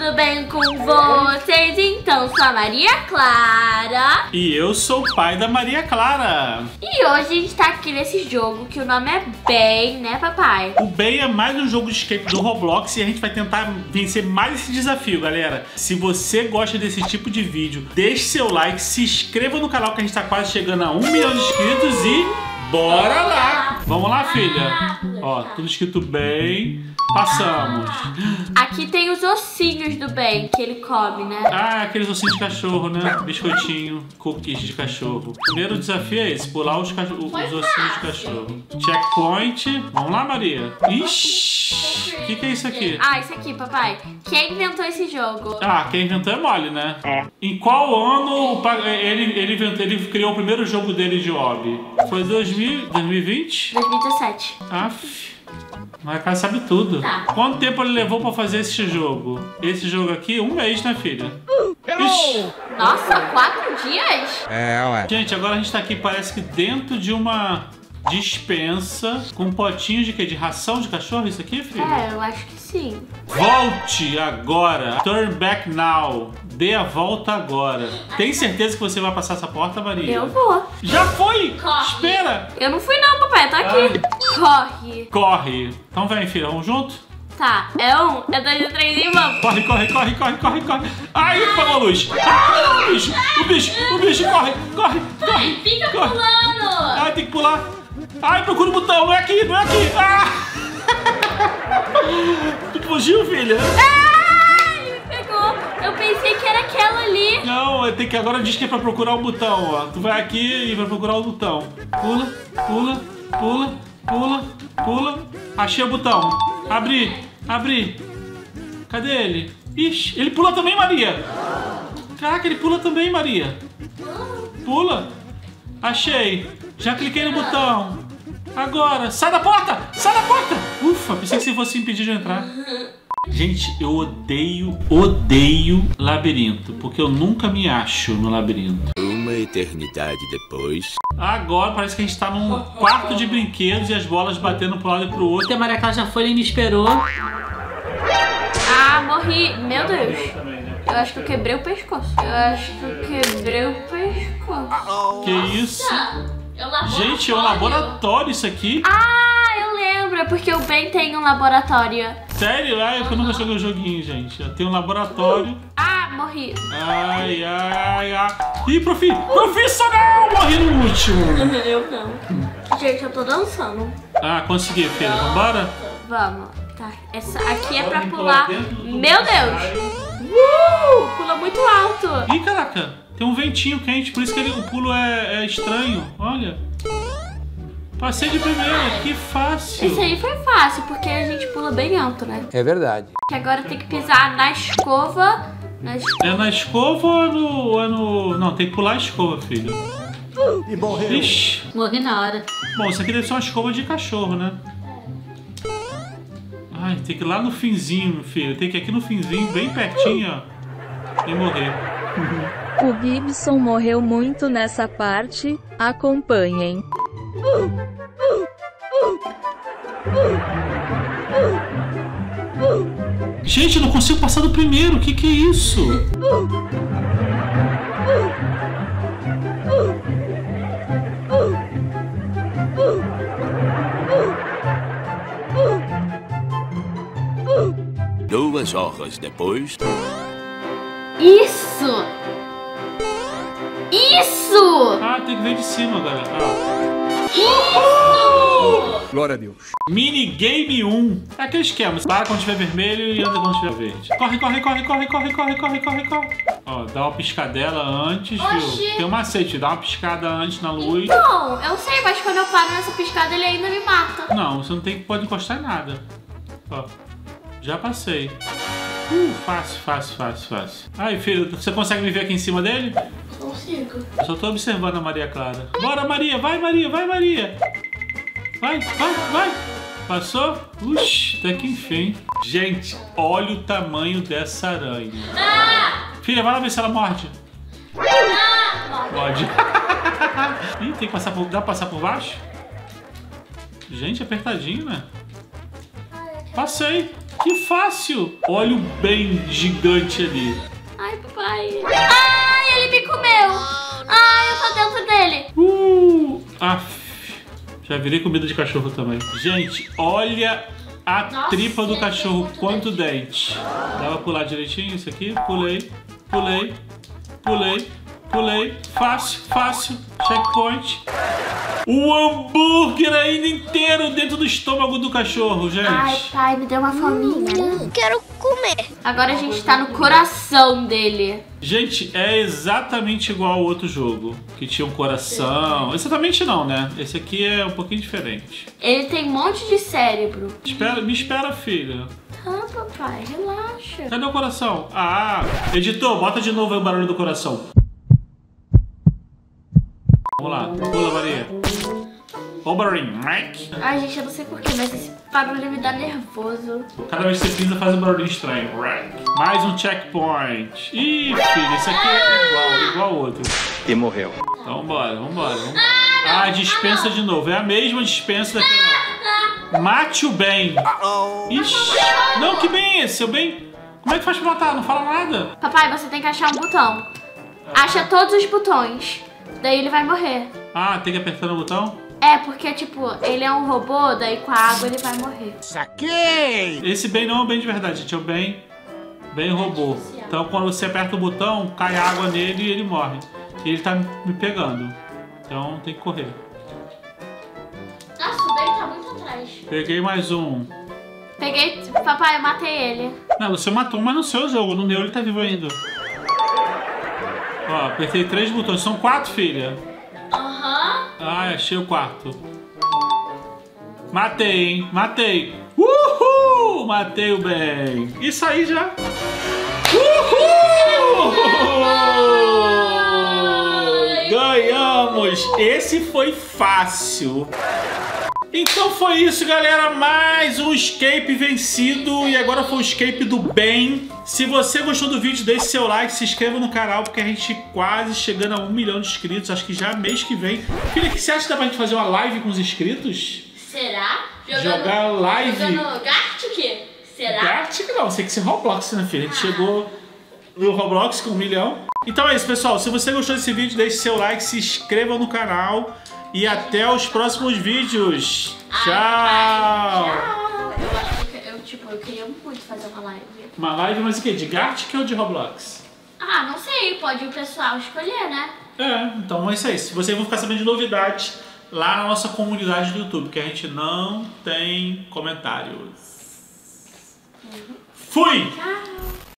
tudo bem com vocês? Então, sou a Maria Clara. E eu sou o pai da Maria Clara. E hoje a gente tá aqui nesse jogo que o nome é Bem, né, papai? O Bem é mais um jogo de escape do Roblox e a gente vai tentar vencer mais esse desafio, galera. Se você gosta desse tipo de vídeo, deixe seu like, se inscreva no canal que a gente tá quase chegando a 1 milhão de inscritos e bora lá! Vamos lá, filha? Ó, tudo escrito bem. Passamos. Aqui tem os ossinhos do Bem que ele come, né? Ah, aqueles ossinhos de cachorro, né? Biscoitinho, cookies de cachorro. Primeiro desafio é esse, pular os ossinhos de cachorro. Checkpoint. Vamos lá, Maria. Ixi, o que é isso aqui? Ah, isso aqui, papai. Quem inventou esse jogo? Ah, quem inventou é mole, né? Em qual ano ele criou o primeiro jogo dele de hobby? Foi 2020? 2017. Aff. Mas a cara sabe tudo. Tá. Quanto tempo ele levou pra fazer esse jogo? Esse jogo aqui, 1 mês, né, filha? Ixi. Nossa, 4 dias? Ué. Gente, agora a gente tá aqui, parece que dentro de uma dispensa com potinhos de quê? De ração de cachorro, isso aqui, filha? É, eu acho que sim. Volte agora. Turn back now. Dê a volta agora. Tem certeza que você vai passar essa porta, Maria? Eu vou. Já foi! Corre. Espera! Eu não fui não, papai, eu tô aqui. Corre. Corre. Então vem, filha, vamos junto? Tá, é 1, é 2, é 3 e vamos. Corre, corre, corre, corre, corre, corre. Ai, apagou a luz. Ah, o bicho, corre, corre, corre. Fica corre. pulando. Ai, tem que pular. Ai, procura o botão, não é aqui, não é aqui. Ah! Tu fugiu, filha? Ai, me pegou. Eu pensei que era aquela ali. Não, tem que agora diz que é pra procurar o botão, ó. Tu vai aqui e vai procurar o botão. Pula, pula, pula, pula, pula. Achei o botão. Abri. Cadê ele? Ixi, ele pula também, Maria. Caraca, ele pula também, Maria. Pula. Achei. Já cliquei no botão. Agora, sai da porta! Sai da porta! Ufa, pensei que você fosse impedir de entrar. Gente, eu odeio labirinto, porque eu nunca me acho no labirinto. Uma eternidade depois. Agora parece que a gente tá num quarto de brinquedos e as bolas batendo pro lado e pro outro. E a Maria Clara já foi e me esperou. Ah, morri. Meu Deus. Eu acho que eu quebrei o pescoço. Que isso? Gente, é um laboratório isso aqui. Ah, eu lembro. É porque o Ben tem um laboratório. Sério? Ai, eu nunca joguei o joguinho, gente. Tem um laboratório. Ah, morri. Ai. Ih, profissional! Morri no último. Eu não. Gente, eu tô dançando. Ah, consegui, filha. Vambora? Vamos. Tá, essa aqui é pra Podem pular. dentro do Meu Deus. Pula muito alto. Ih, caraca. Tem um ventinho quente, por isso que o pulo é estranho. Olha. Passei de primeira, que fácil. Esse aí foi fácil, porque a gente pula bem alto, né? É verdade. Que agora tem que pisar na escova. É na escova ou é no... Não, tem que pular a escova, filho. E morreu. Ixi. Morri na hora. Bom, isso aqui deve ser uma escova de cachorro, né? Ai, tem que ir lá no finzinho, filho. Tem que ir aqui no finzinho, bem pertinho, ó. E morrer. O Gibson morreu muito nessa parte, acompanhem. Gente, eu não consigo passar do primeiro. O que é isso? Duas horas depois. Isso! Ah, tem que ver de cima, galera. Glória a Deus. Minigame 1. É aquele esquema. Para quando estiver vermelho e anda quando estiver verde. Corre. Ó, dá uma piscadela antes, Oxi. viu? Tem um macete. Dá uma piscada antes na luz. Então, eu sei, mas quando eu paro nessa piscada ele ainda me mata. Não, você não pode encostar em nada. Ó, já passei. Fácil. Aí, filho, você consegue me ver aqui em cima dele? Consigo. Eu só tô observando a Maria Clara. Bora, Maria! Vai, Maria! Vai! Passou? Uxi, até que enfim. Gente, olha o tamanho dessa aranha. Filha, vai lá ver se ela morde. Pode. Ih, tem que passar por... Dá pra passar por baixo? Gente, apertadinho, né? Passei. Que fácil. Olha o bem gigante ali. Ai, papai. Ai, ele me comeu. Ai, eu tô dentro dele. Já virei comida de cachorro também. Gente, olha a tripa do cachorro. Quanto dente. Dá pra pular direitinho isso aqui? Pulei, pulei, pulei, pulei. Fácil, fácil. Checkpoint. O hambúrguer ainda inteiro dentro do estômago do cachorro, gente. Ai, pai, me deu uma fominha. Quero comer. Agora a gente tá no coração dele. Gente, é exatamente igual ao outro jogo, que tinha um coração. Exatamente não, né? Esse aqui é um pouquinho diferente. Ele tem um monte de cérebro. Me espera, filha. Ah, papai, relaxa. Cadê o coração? Ah, editor, bota de novo aí o barulho do coração. Vamos lá, pula, Maria. Ó o barulhinho. Ai, gente, eu não sei porquê, mas esse barulho me dá nervoso. Cada vez que você pisa, faz um barulhinho estranho. Mais um checkpoint. Ih, filho, esse aqui é igual ao outro. E morreu. Então vambora, vambora. Ah, dispensa de novo. É a mesma dispensa daquela. Mate o bem. Ixi. Não, que bem é esse? O bem? Como é que faz pra matar? Não fala nada. Papai, você tem que achar um botão. Acha todos os botões. Daí ele vai morrer. Ah, tem que apertar no botão? É, porque, tipo, ele é um robô, daí com a água ele vai morrer. Saquei! Esse bem não é o bem de verdade, gente. É o bem robô. Então, quando você aperta o botão, cai água nele e ele morre. E ele tá me pegando. Então, tem que correr. Nossa, o bem tá muito atrás. Peguei mais um. Peguei... Papai, eu matei ele. Não, você matou, mas no seu jogo. No meu ele tá vivo ainda. Ó, apertei 3 botões. São 4, filha. Aham. Ah, achei o quarto. Matei, hein? Matei. Uhul! Matei o bem. Isso aí já. Uhul! Ganhamos. Esse foi fácil. Então foi isso, galera. Mais um escape vencido. E agora foi o escape do bem. Se você gostou do vídeo, deixe seu like, se inscreva no canal, porque a gente quase chegando a 1 milhão de inscritos. Acho que já mês que vem. Filha, o que você acha que dá pra gente fazer uma live com os inscritos? Será? Jogar live. Jogando Gartic? Será? Gartic não, sei que ser Roblox, né, filha? A gente chegou no Roblox com 1 milhão. Então é isso, pessoal. Se você gostou desse vídeo, deixe seu like, se inscreva no canal. E até os próximos vídeos. Tchau! Eu acho que eu queria muito fazer uma live. Uma live, mas o quê? De Gartic ou de Roblox? Ah, não sei. Pode o pessoal escolher, né? É, então é isso aí. Vocês vão ficar sabendo de novidades lá na nossa comunidade do YouTube, que a gente não tem comentários. Fui!